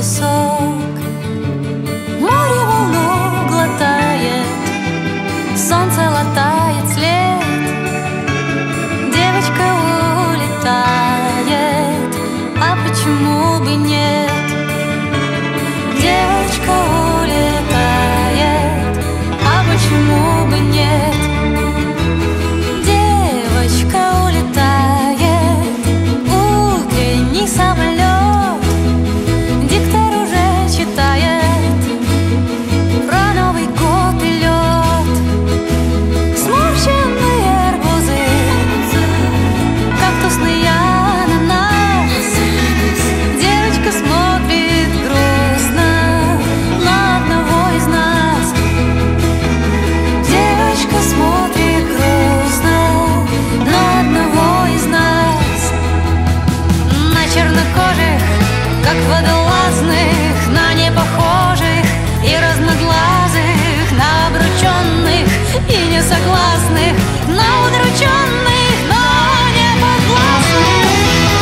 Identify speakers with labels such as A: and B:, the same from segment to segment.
A: песок. Море волну глотает, солнце латает след. Девочка улетает, а почему бы нет? Девочка улетает, а почему бы нет? Девочка улетает, утренний самолет. Диктор уже читает про Новый год и лед. Сморщенные арбузы, кактусные ананас. Девочка смотрит грустно на одного из нас. Девочка смотрит грустно на одного из нас. На чернокожих, как водолазных, на непохожих и разноглазых, на обрученных и несогласных, на удрученных, но не подвластных.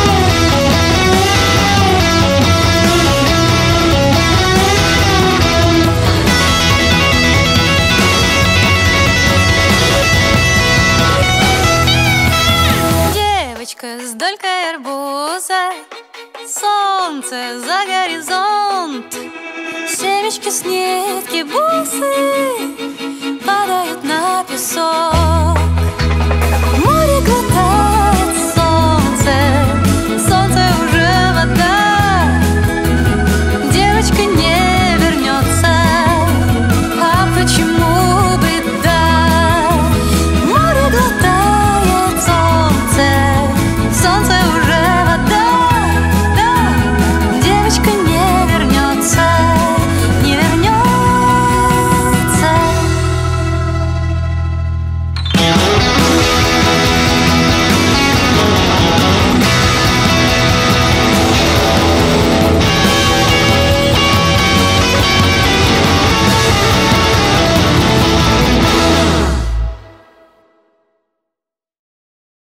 A: Девочка с долькой арбуза, солнце за горизонт. Семечки с нитки бусы падают на песок.